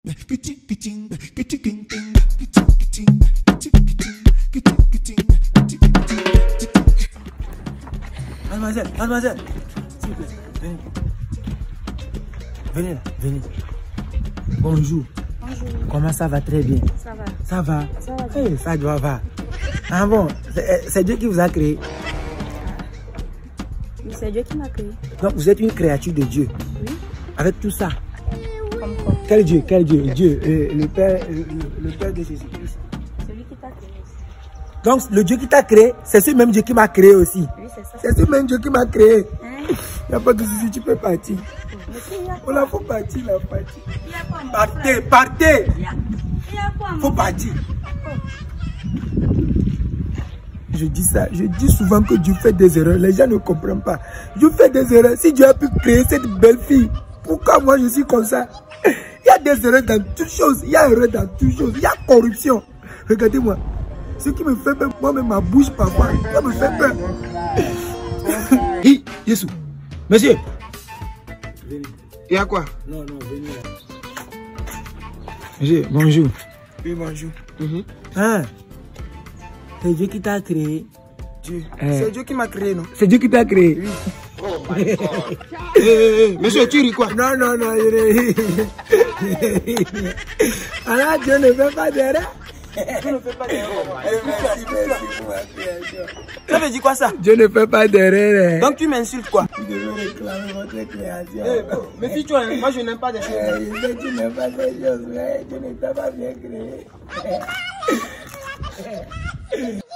Mademoiselle, mademoiselle, s'il vous plaît, venez. Venez là, venez. Bonjour. Bonjour. Comment ça va? Très bien. Ça va. Ça va? Ça va. Hey, ça doit va. Ah bon, c'est Dieu qui vous a créé. Oui, c'est Dieu qui m'a créé. Donc vous êtes une créature de Dieu. Oui. Avec tout ça. Comme quoi? Quel Dieu? Quel Dieu? Dieu, le Père de Jésus-Christ. Celui qui t'a créé aussi. Donc le Dieu qui t'a créé, c'est ce même Dieu qui m'a créé aussi. Oui, c'est ça. C'est ce même Dieu qui m'a créé. Hein? Il n'y a pas de souci, tu peux partir. Mais il y a On quoi? la faut partir, la partir. Il y a quoi, mon Partez, frère? partez. Il y a quoi, mon Faut frère? partir. Je dis ça, je dis souvent que Dieu fait des erreurs. Les gens ne comprennent pas. Dieu fait des erreurs. Si Dieu a pu créer cette belle fille, pourquoi moi je suis comme ça? Il y a des erreurs dans toutes choses. Il y a erreur dans toutes choses. Il y a corruption. Regardez-moi. Ce qui me fait peur, moi-même ma bouche parfois, ça me fait peur. Hi, Yesu. Monsieur. Venez. Il y a quoi? Non, non, venez là. Monsieur, bonjour. Oui, bonjour. Ah, c'est Dieu qui t'a créé. Dieu. C'est Dieu qui m'a créé, non? C'est Dieu qui t'a créé. Oh my God. Monsieur, tu ris quoi? Non, non, non. Alors, Dieu ne fait pas d'erreur. Tu ne fais pas d'erreur. Merci pour ma création. Ça veut dire quoi ça? Dieu ne fait pas d'erreur. Donc tu m'insultes quoi? Tu devais réclamer votre création. Mais si tu as, moi je n'aime pas des choses. Tu n'aimes pas ces choses, mais Dieu ne t'a pas bien créé.